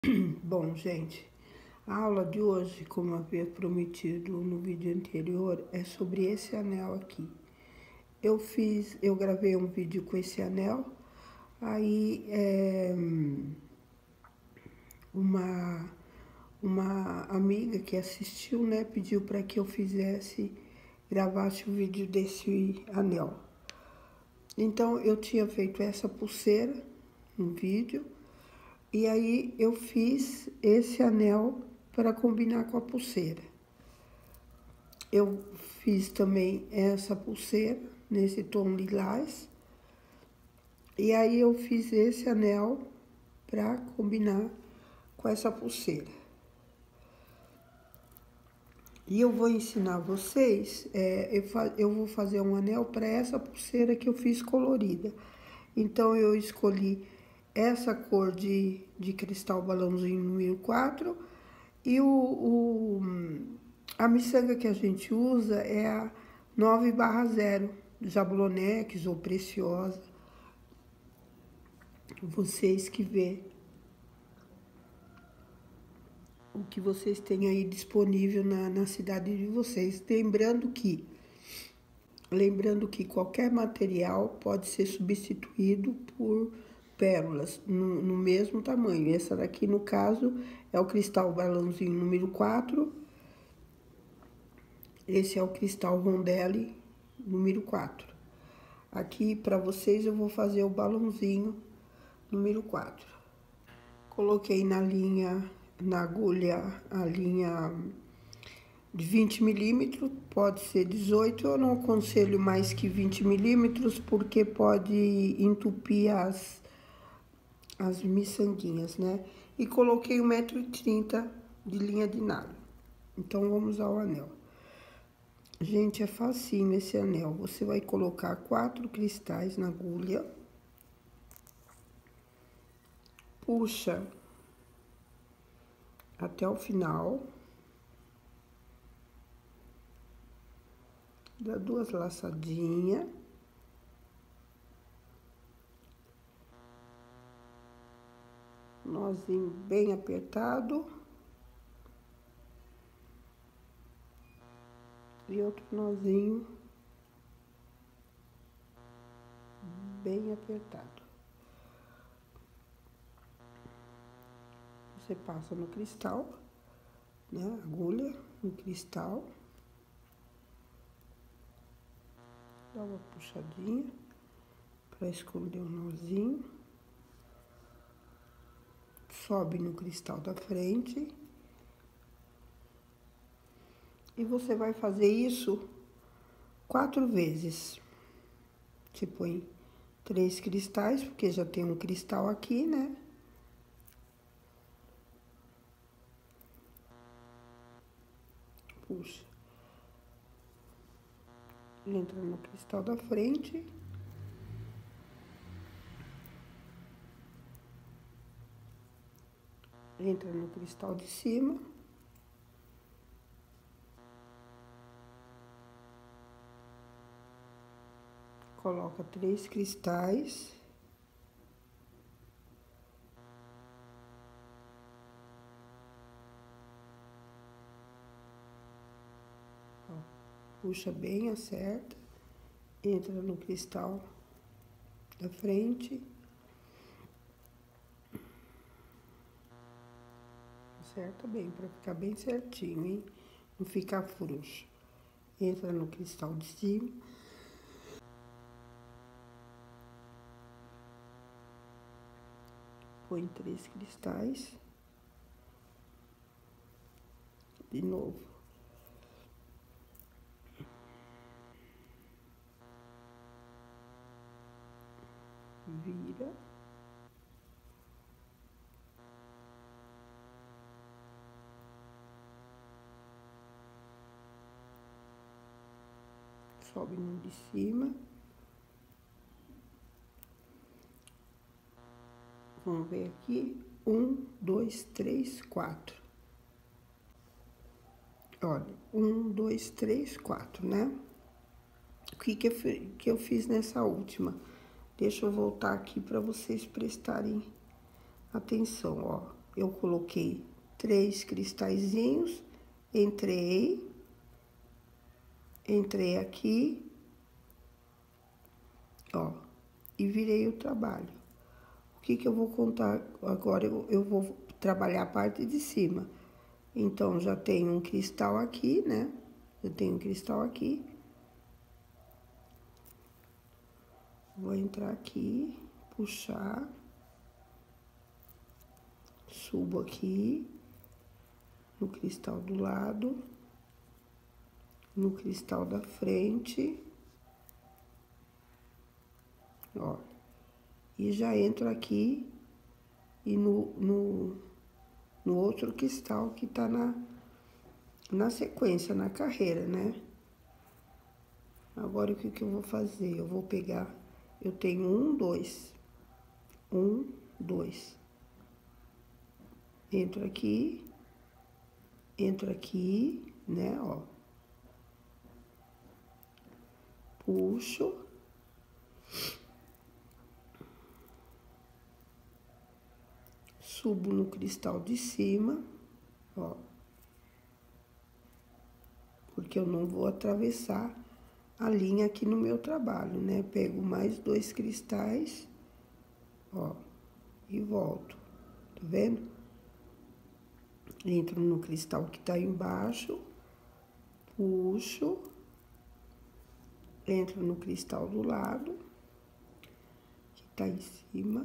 Bom, gente, a aula de hoje, como havia prometido no vídeo anterior, é sobre esse anel aqui. Eu gravei um vídeo com esse anel, aí uma amiga que assistiu, né, pediu para que eu gravasse o vídeo desse anel. Então, eu tinha feito essa pulseira no vídeo, e aí eu fiz esse anel para combinar com a pulseira. Eu fiz também essa pulseira nesse tom lilás. E aí eu fiz esse anel para combinar com essa pulseira. E eu vou ensinar vocês, eu vou fazer um anel para essa pulseira que eu fiz colorida. Então, eu escolhi essa cor de cristal balãozinho número 4 e a miçanga que a gente usa é a 9/0, Jablonex ou Preciosa. Vocês que vê o que vocês têm aí disponível na cidade de vocês. Lembrando que qualquer material pode ser substituído por pérolas no mesmo tamanho. Essa daqui, no caso, é o cristal balãozinho número 4. Esse é o cristal rondelli número 4. Aqui, para vocês, eu vou fazer o balãozinho número 4. Coloquei na agulha, a linha de 20 milímetros, pode ser 18, eu não aconselho mais que 20 milímetros, porque pode entupir as miçanguinhas, né? E coloquei 1,30 m de linha de nylon. Então, vamos ao anel. Gente, é facinho esse anel. Você vai colocar 4 cristais na agulha. Puxa até o final. Dá 2 laçadinhas. Nozinho bem apertado. E outro nozinho bem apertado. Você passa no cristal, né? Agulha no cristal. Dá uma puxadinha para esconder o nozinho. Sobe no cristal da frente. E você vai fazer isso 4 vezes. Você põe 3 cristais, porque já tem um cristal aqui, né? Puxa. Entra no cristal da frente. Entra no cristal de cima. Coloca 3 cristais. Ó, puxa bem, acerta. Entra no cristal da frente. Acerta bem, para ficar bem certinho, hein? Não ficar frouxo. Entra no cristal de cima. Põe 3 cristais. De novo. Vira. Sobe no de cima. Vamos ver aqui. 1, 2, 3, 4. Olha, 1, 2, 3, 4, né? O que eu fiz nessa última? Deixa eu voltar aqui para vocês prestarem atenção, ó. eu coloquei 3 cristalzinhos, entrei aqui, ó, e virei o trabalho. O que que eu vou contar agora? Eu vou trabalhar a parte de cima. Então, já tenho um cristal aqui, né? Eu tenho um cristal aqui. Vou entrar aqui, puxar. Subo aqui, no cristal do lado, no cristal da frente, ó. E já entro aqui e no outro cristal que tá na sequência, na carreira, né? Agora, o que que eu vou fazer? Eu vou pegar, eu tenho 1, 2, 1, 2. Entro aqui, né, ó. Puxo. Subo no cristal de cima, ó. Porque eu não vou atravessar a linha aqui no meu trabalho, né? Pego mais 2 cristais, ó, e volto. Tá vendo? Entro no cristal que tá embaixo, puxo, entro no cristal do lado, que tá em cima,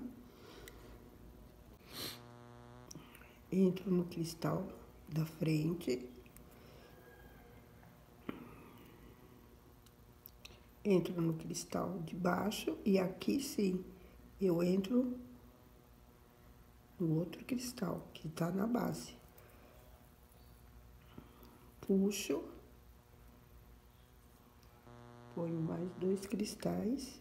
entro no cristal da frente, entro no cristal de baixo e aqui sim, eu entro no outro cristal que tá na base. Puxo, ponho mais 2 cristais.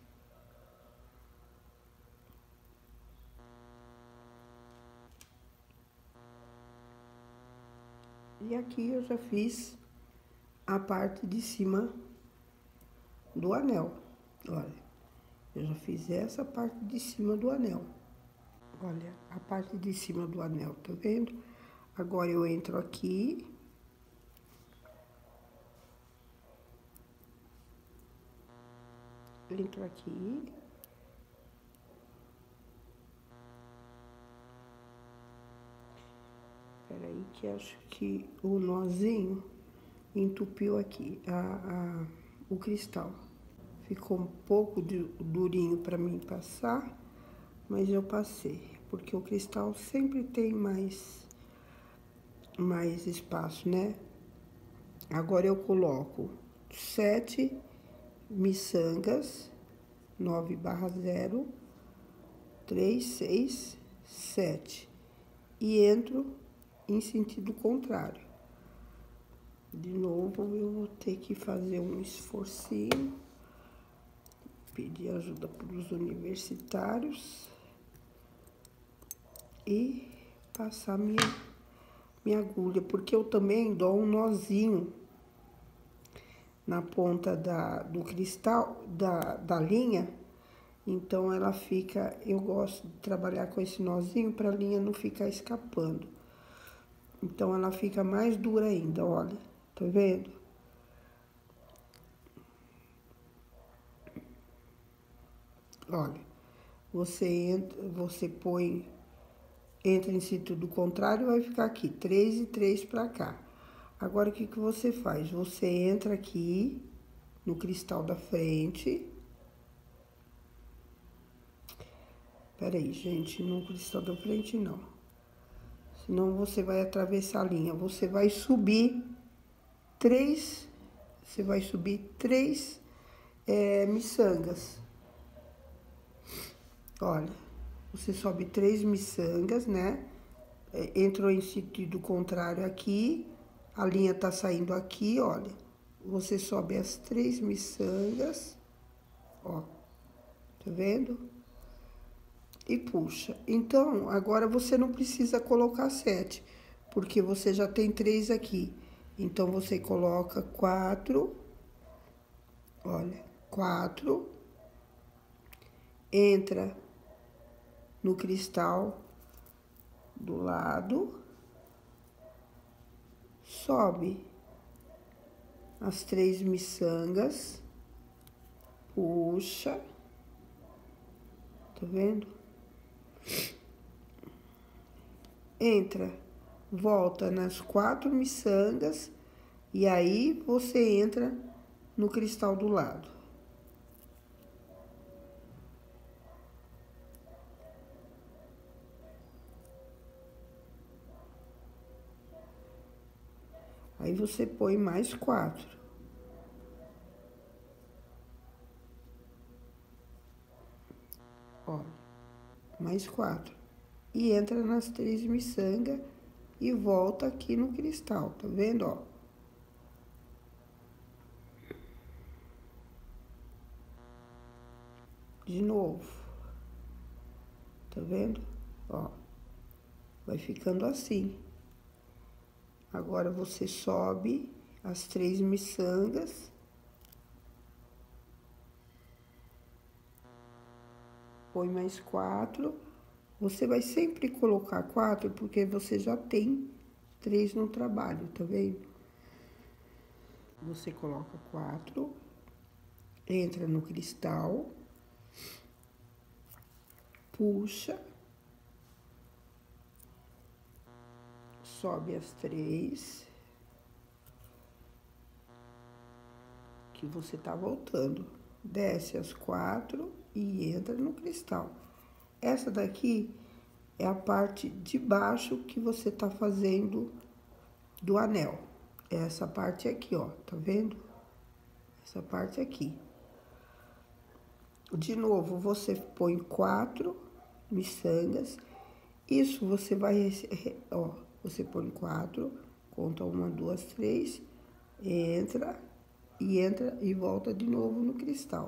E aqui eu já fiz a parte de cima do anel. Olha, eu já fiz essa parte de cima do anel. Olha, a parte de cima do anel, tá vendo? Agora eu entro aqui. Entro aqui. Peraí que acho que o nozinho entupiu aqui o cristal. Ficou um pouco durinho pra mim passar, mas eu passei. Porque o cristal sempre tem mais espaço, né? Agora eu coloco 7 miçangas, 9/0, 3, 6, 7. E entro em sentido contrário. De novo, eu vou ter que fazer um esforcinho, pedir ajuda para os universitários e passar minha agulha, porque eu também dou um nozinho na ponta do cristal, da linha, então ela fica, eu gosto de trabalhar com esse nozinho para a linha não ficar escapando. Então ela fica mais dura ainda, olha, tá vendo? Olha, você entra em sentido contrário, vai ficar aqui, 3 e 3 pra cá. Agora, o que que você faz? Você entra aqui no cristal da frente. Peraí, gente, no cristal da frente não. Senão você vai atravessar a linha. Você vai subir 3, miçangas. Olha, você sobe 3 miçangas, né? Entrou em sentido contrário aqui, a linha tá saindo aqui, olha. Você sobe as 3 miçangas, ó, tá vendo? E puxa. Então, agora você não precisa colocar 7, porque você já tem 3 aqui. Então, você coloca 4, olha, 4, entra no cristal do lado, sobe as 3 miçangas, puxa, tá vendo? Entra, volta nas 4 miçangas e aí você entra no cristal do lado. Aí você põe mais 4. Ó, mais 4. E entra nas 3 miçangas e volta aqui no cristal, tá vendo, ó? De novo. Tá vendo? Ó, vai ficando assim. Agora, você sobe as 3 miçangas. Põe mais 4. Você vai sempre colocar 4, porque você já tem 3 no trabalho, tá vendo? Você coloca 4, entra no cristal, puxa, sobe as 3, que você tá voltando, desce as 4 e entra no cristal. Essa daqui é a parte de baixo que você tá fazendo do anel. Essa parte aqui, ó, tá vendo? Essa parte aqui. De novo, você põe 4 miçangas. Isso você vai, ó, você põe 4, conta 1, 2, 3, entra e volta de novo no cristal.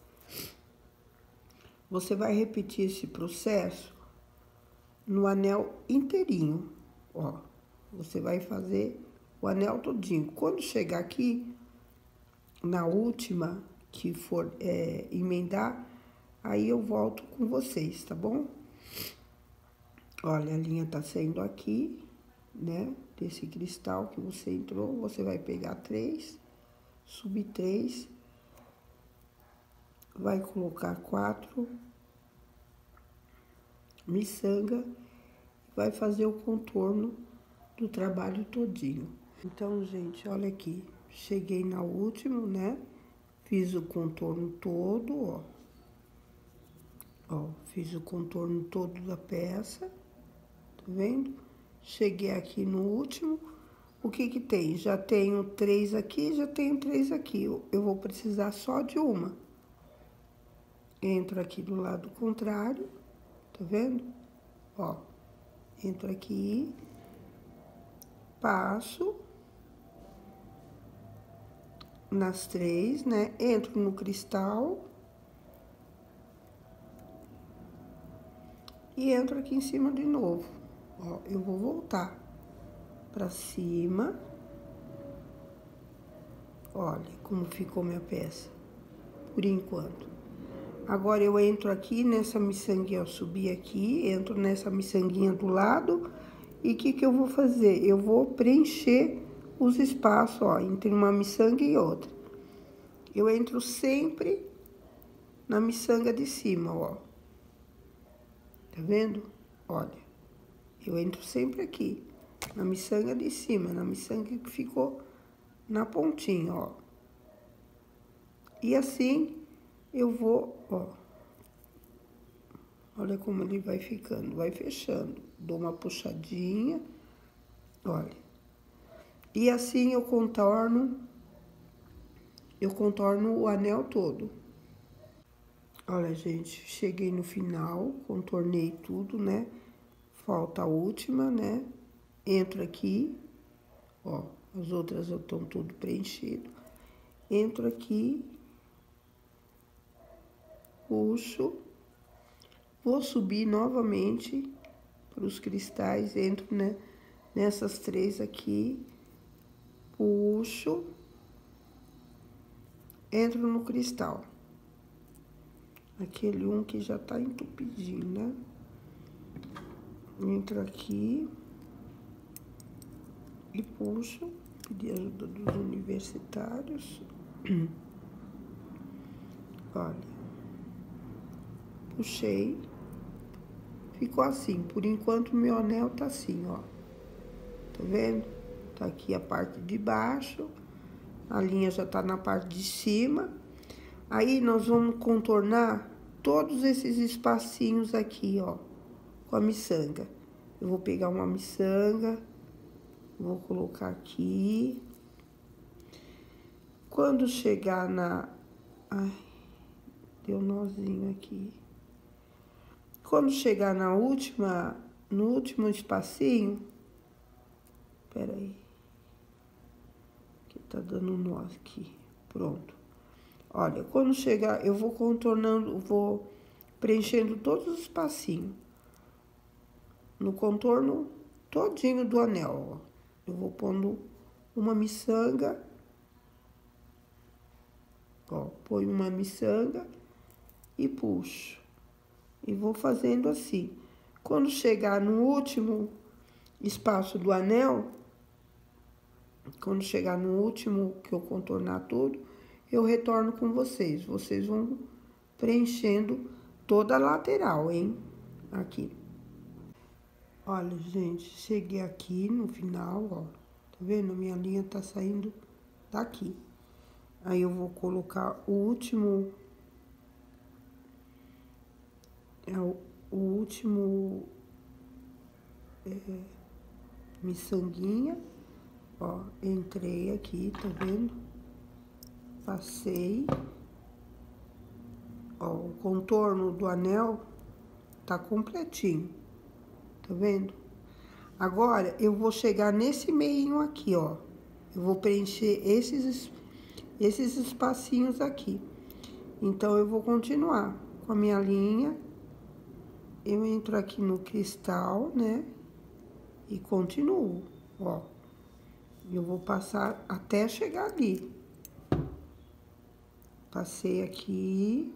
Você vai repetir esse processo no anel inteirinho, ó. Você vai fazer o anel todinho. Quando chegar aqui, na última que for emendar, aí eu volto com vocês, tá bom? Olha, a linha tá saindo aqui, né? Desse cristal que você entrou, você vai pegar 3, subir 3, vai colocar 4 miçanga, vai fazer o contorno do trabalho todinho. Então, gente, olha aqui, cheguei na última, né? Fiz o contorno todo, ó. Ó, fiz o contorno todo da peça, tá vendo? Cheguei aqui no último, o que que tem? Já tenho 3 aqui, já tenho 3 aqui. Eu vou precisar só de uma. Entro aqui do lado contrário, tá vendo? Ó, entro aqui, passo nas 3, né? Entro no cristal e entro aqui em cima de novo. Ó, eu vou voltar pra cima. Olha como ficou minha peça, por enquanto. Agora, eu entro aqui nessa miçanguinha, ó, subi aqui, entro nessa miçanguinha do lado. E o que que eu vou fazer? Eu vou preencher os espaços, ó, entre uma miçanga e outra. Eu entro sempre na miçanga de cima, ó. Tá vendo? Olha, eu entro sempre aqui, na miçanga de cima, na miçanga que ficou na pontinha, ó. E assim eu vou, ó. Olha como ele vai ficando, vai fechando. Dou uma puxadinha, olha. E assim eu contorno o anel todo. Olha, gente, cheguei no final, contornei tudo, né? Falta a última, né? Entro aqui, ó, as outras já estão tudo preenchido. Entro aqui, puxo, vou subir novamente para os cristais, entro, né, nessas 3 aqui, puxo, entro no cristal. Aquele um que já tá entupidinho, né? Entro aqui e puxo, pedir ajuda dos universitários. Olha, puxei, ficou assim. Por enquanto, meu anel tá assim, ó. Tá vendo? Tá aqui a parte de baixo, a linha já tá na parte de cima. Aí, nós vamos contornar todos esses espacinhos aqui, ó, com a miçanga. Eu vou pegar uma miçanga, vou colocar aqui. Quando chegar na... Ai, deu nozinho aqui. Quando chegar na última, no último espacinho... Pera aí. Que tá dando nó aqui. Pronto. Olha, quando chegar, eu vou contornando, vou preenchendo todos os espacinhos. No contorno todinho do anel, ó. Eu vou pondo uma miçanga. Ó, põe uma miçanga e puxo. E vou fazendo assim. Quando chegar no último espaço do anel, quando chegar no último que eu contornar tudo, eu retorno com vocês. Vocês vão preenchendo toda a lateral, hein? Aqui. Olha, gente, cheguei aqui no final, ó. Tá vendo? Minha linha tá saindo daqui. Aí eu vou colocar o último... o último... miçanguinha. Ó, entrei aqui, tá vendo? Passei. Ó, o contorno do anel tá completinho. Tá vendo? Agora, eu vou chegar nesse meinho aqui, ó. Eu vou preencher esses espacinhos aqui. Então, eu vou continuar com a minha linha. Eu entro aqui no cristal, né? E continuo, ó. Eu vou passar até chegar ali. Passei aqui.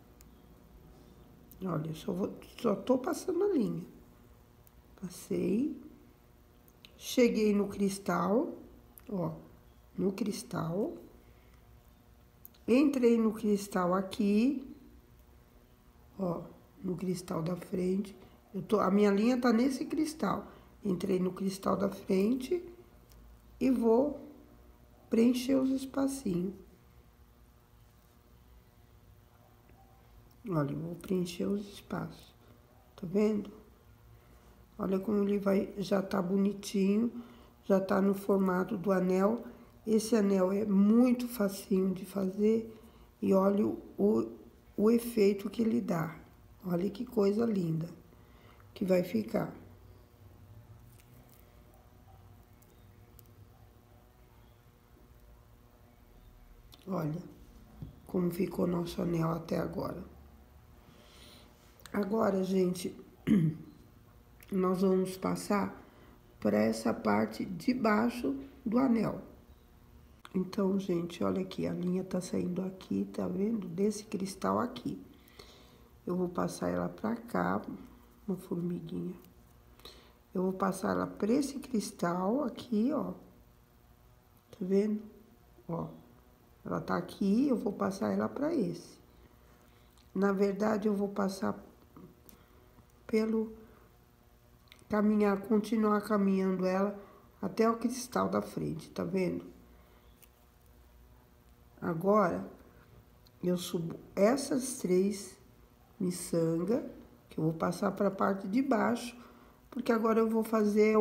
Olha, só tô passando a linha. Passei. Cheguei no cristal, ó, no cristal. Entrei no cristal aqui, ó, no cristal da frente. A minha linha tá nesse cristal. Entrei no cristal da frente e vou preencher os espacinhos. Olha, eu vou preencher os espaços. Tá vendo? Olha como ele vai, já tá bonitinho, já tá no formato do anel. Esse anel é muito facinho de fazer e olha o efeito que ele dá. Olha que coisa linda que vai ficar. Olha como ficou nosso anel até agora. Agora, gente, nós vamos passar para essa parte de baixo do anel. Então, gente, olha aqui, a linha tá saindo aqui, tá vendo? Desse cristal aqui. Eu vou passar ela pra cá, uma formiguinha. Eu vou passar ela pra esse cristal aqui, ó. Tá vendo? Ó, ela tá aqui, eu vou passar ela pra esse. Na verdade, eu vou passar pelo... continuar caminhando ela até o cristal da frente, tá vendo? Agora, eu subo essas 3 miçangas, que eu vou passar para a parte de baixo, porque agora eu vou fazer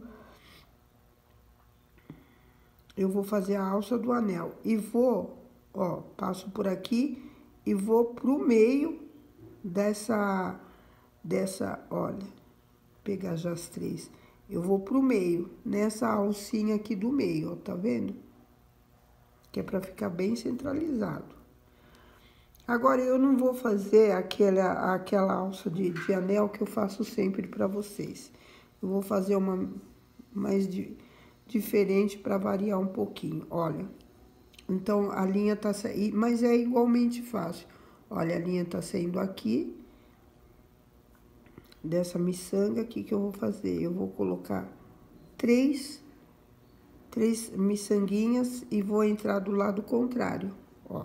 a alça do anel. E vou, ó, passo por aqui e vou pro meio dessa, olha, pegar já as 3. Eu vou pro meio, nessa alcinha aqui do meio, ó, tá vendo? Que é pra ficar bem centralizado. Agora, eu não vou fazer aquela alça de anel que eu faço sempre pra vocês. Eu vou fazer uma mais diferente pra variar um pouquinho, olha. Então, a linha tá saindo, mas é igualmente fácil. Olha, a linha tá saindo aqui. dessa miçanga aqui que eu vou fazer. Eu vou colocar três miçanguinhas e vou entrar do lado contrário, ó.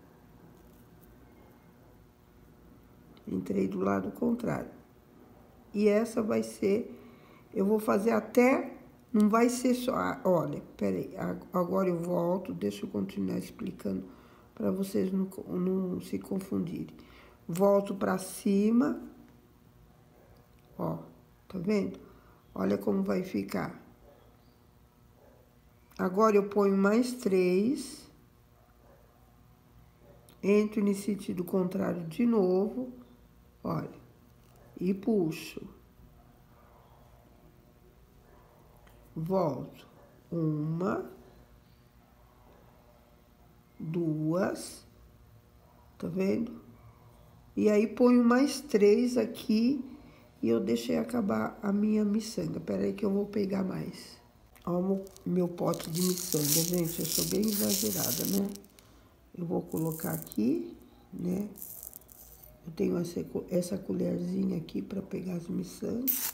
Entrei do lado contrário. E essa vai ser, eu vou fazer até, não vai ser só, olha, peraí, agora eu volto, deixa eu continuar explicando para vocês não se confundirem. Volto para cima, ó, tá vendo? Olha como vai ficar. Agora eu ponho mais 3, entro em sentido contrário de novo, olha, e puxo. Volto. 1, 2, tá vendo? E aí ponho mais 3 aqui e eu deixei acabar a minha miçanga. Pera aí que eu vou pegar mais. Ó o meu pote de miçanga, gente, eu sou bem exagerada, né? Eu vou colocar aqui, né? Eu tenho essa colherzinha aqui para pegar as miçangas.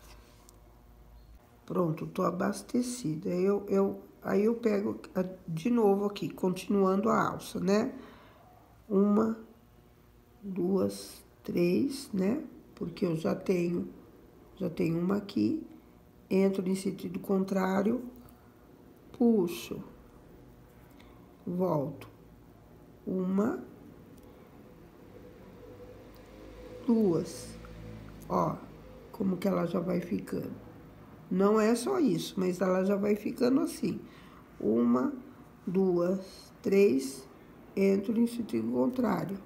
Pronto, tô abastecida. Aí eu pego de novo aqui, continuando a alça, né? 1, 2, 3, né? Porque eu já tenho uma aqui. Entro em sentido contrário, puxo, volto. 1, 2, ó, como que ela já vai ficando. Não é só isso, mas ela já vai ficando assim. 1, 2, 3, entro em sentido contrário.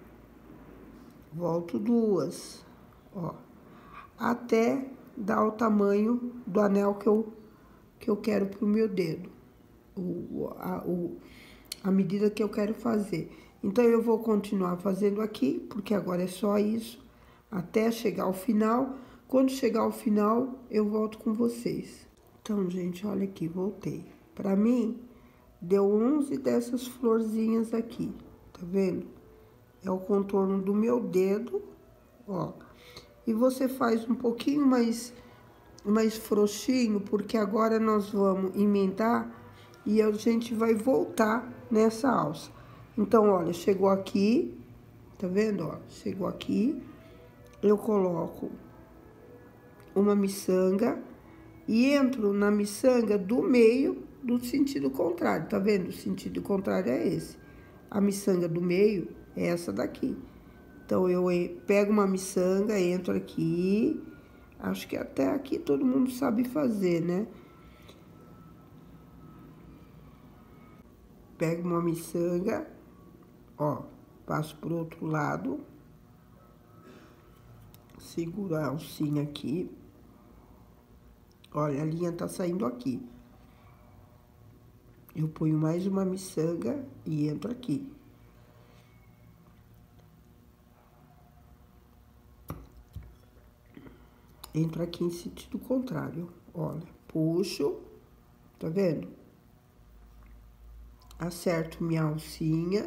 Volto 2, ó, até dar o tamanho do anel que eu quero pro meu dedo. A medida que eu quero fazer. Então, eu vou continuar fazendo aqui, porque agora é só isso, até chegar ao final. Quando chegar ao final, eu volto com vocês. Então, gente, olha aqui, voltei. Pra mim, deu 11 dessas florzinhas aqui, tá vendo? É o contorno do meu dedo, ó. E você faz um pouquinho mais frouxinho, porque agora nós vamos emendar e a gente vai voltar nessa alça. Então, olha, chegou aqui, tá vendo, ó? Chegou aqui, eu coloco uma miçanga e entro na miçanga do meio do sentido contrário, tá vendo? O sentido contrário é esse. A miçanga do meio é essa daqui. Então, eu pego uma miçanga, entro aqui. Acho que até aqui todo mundo sabe fazer, né? Pego uma miçanga, ó, passo pro outro lado. Seguro a alcinha aqui. Olha, a linha tá saindo aqui. Eu ponho mais uma miçanga e entro aqui. Entro aqui em sentido contrário, olha, puxo, tá vendo? Acerto minha alcinha.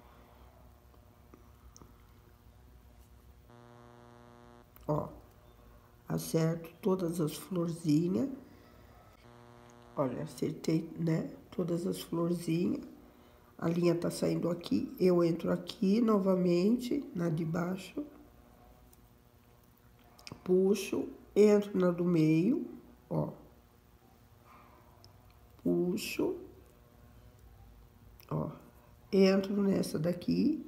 Ó, acerto todas as florzinhas. Olha, acertei, né? Todas as florzinhas. A linha tá saindo aqui, eu entro aqui novamente, na de baixo. Puxo, entro na do meio, ó. Puxo, ó. Entro nessa daqui,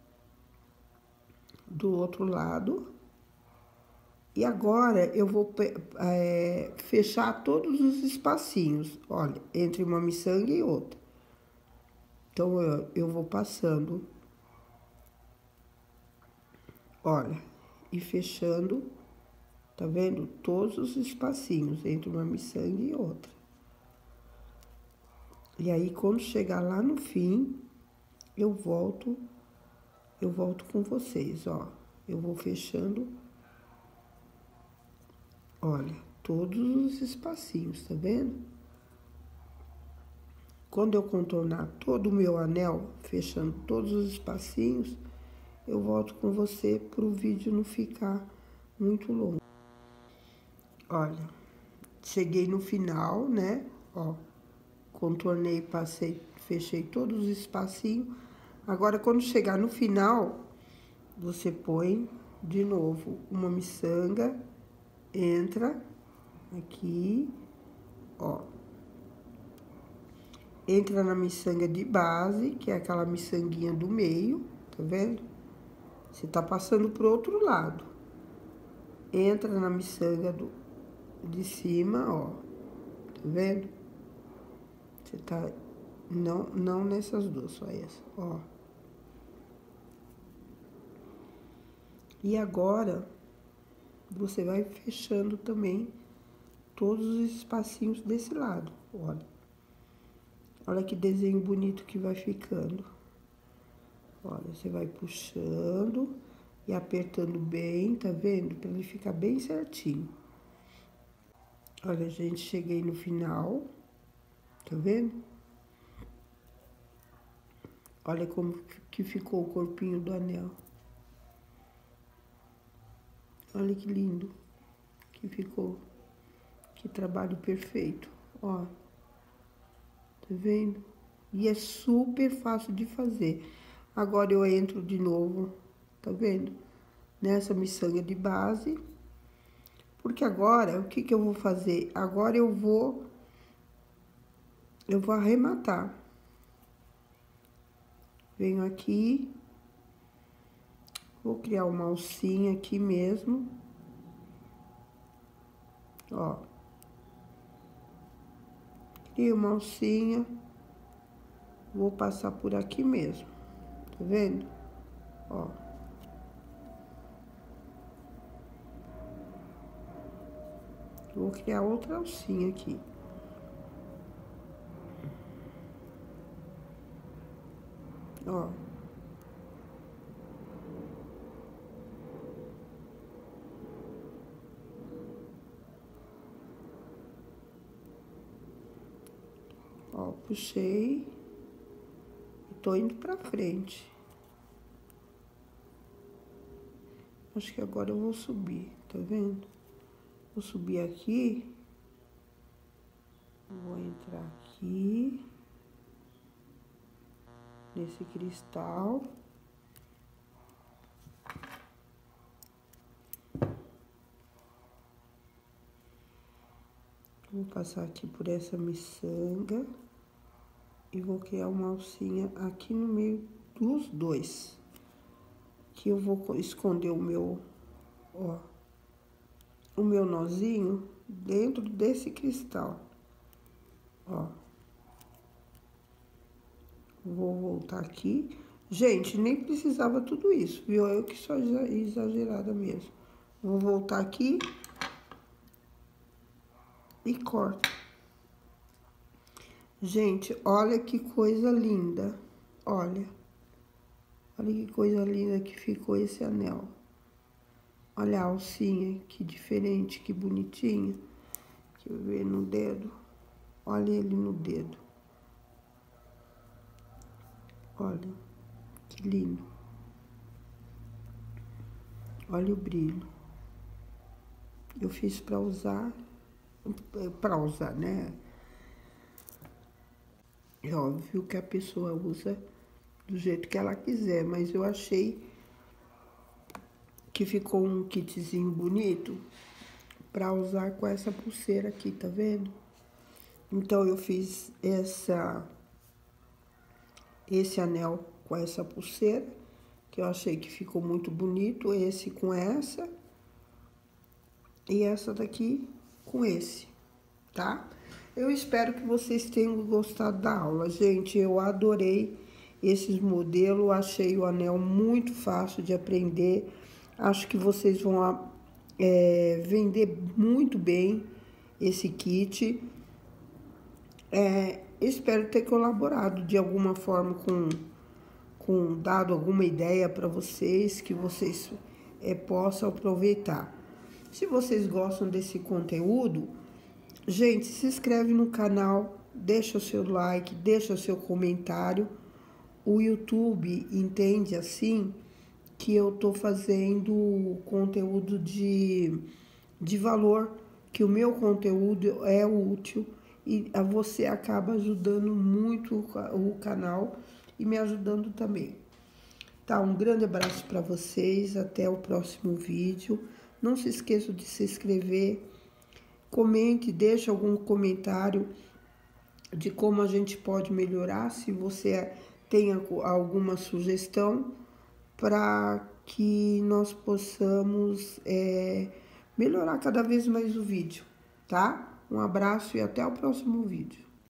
do outro lado. E agora, eu vou fechar todos os espacinhos, olha, entre uma miçanga e outra. Então, eu vou passando, olha, e fechando, tá vendo? Todos os espacinhos entre uma miçanga e outra. E aí, quando chegar lá no fim, eu volto com vocês, ó. Eu vou fechando, olha, todos os espacinhos, tá vendo? Quando eu contornar todo o meu anel, fechando todos os espacinhos, eu volto com você pro vídeo não ficar muito longo. Olha, cheguei no final, né? Ó, contornei, passei, fechei todos os espacinhos. Agora, quando chegar no final, você põe de novo uma miçanga, entra aqui, ó. Entra na miçanga de base, que é aquela miçanguinha do meio, tá vendo? Você tá passando pro outro lado. Entra na miçanga de cima, ó. Tá vendo? Você tá... Não nessas duas, só essa, ó. E agora, você vai fechando também todos os espacinhos desse lado, olha. Olha que desenho bonito que vai ficando. Olha, você vai puxando e apertando bem, tá vendo? Pra ele ficar bem certinho. Olha, gente, cheguei no final, tá vendo? Olha como que ficou o corpinho do anel. Olha que lindo que ficou. Que trabalho perfeito, ó. Tá vendo? E é super fácil de fazer. Agora eu entro de novo, tá vendo? Nessa miçanga de base. Porque agora, o que que eu vou fazer? Agora eu vou arrematar. Venho aqui. Vou criar uma alcinha aqui mesmo. Ó. Criei uma alcinha. Vou passar por aqui mesmo. Tá vendo? Ó. Vou criar outra alcinha aqui. Ó. Ó, puxei e tô indo pra frente. Acho que agora eu vou subir, tá vendo? Vou subir aqui. Vou entrar aqui. Nesse cristal. Vou passar aqui por essa miçanga. E vou criar uma alcinha aqui no meio dos dois. Que eu vou esconder o meu, ó, o meu nozinho dentro desse cristal. Ó. Vou voltar aqui. Gente, nem precisava tudo isso, viu? Eu que sou exagerada mesmo. Vou voltar aqui e corto. Gente, olha que coisa linda. Olha. Olha que coisa linda que ficou esse anel. Olha a alcinha, que diferente, que bonitinha. Deixa eu ver no dedo. Olha ele no dedo. Olha, que lindo. Olha o brilho. Eu fiz pra usar, né? É óbvio que a pessoa usa do jeito que ela quiser, mas eu achei que ficou um kitzinho bonito pra usar com essa pulseira aqui, tá vendo? Então, eu fiz esse anel com essa pulseira, que eu achei que ficou muito bonito, esse com essa, e essa daqui com esse, tá? Eu espero que vocês tenham gostado da aula. Gente, eu adorei esses modelos, achei o anel muito fácil de aprender. Acho que vocês vão vender muito bem esse kit. Espero ter colaborado de alguma forma dado alguma ideia para vocês, que vocês possam aproveitar. Se vocês gostam desse conteúdo, gente, se inscreve no canal, deixa o seu like, deixa o seu comentário. O YouTube entende assim que eu tô fazendo conteúdo de valor, que o meu conteúdo é útil e a você acaba ajudando muito o canal e me ajudando também. Tá, um grande abraço para vocês, até o próximo vídeo. Não se esqueça de se inscrever, comente, deixe algum comentário de como a gente pode melhorar, se você tem alguma sugestão, para que nós possamos melhorar cada vez mais o vídeo, tá? Um abraço e até o próximo vídeo.